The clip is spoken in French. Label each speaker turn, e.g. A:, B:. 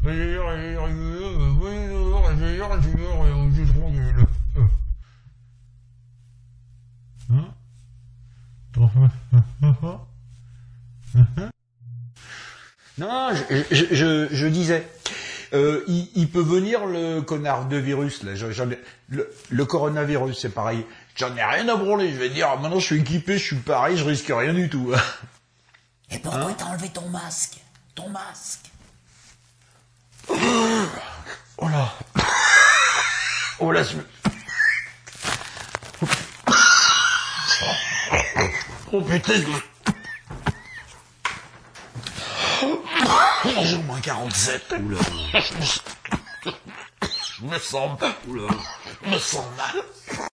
A: Non, je disais, il peut venir le connard de virus, là, le coronavirus, c'est pareil. J'en ai rien à branler, je vais dire, maintenant je suis équipé, je suis pareil, je risque rien du tout.
B: Et pourquoi t'as enlevé ton masque? Ton masque?
A: Oh là. Oh là, oh putain, j'ai au moins 47.
C: Oula.
A: Je me sens mal.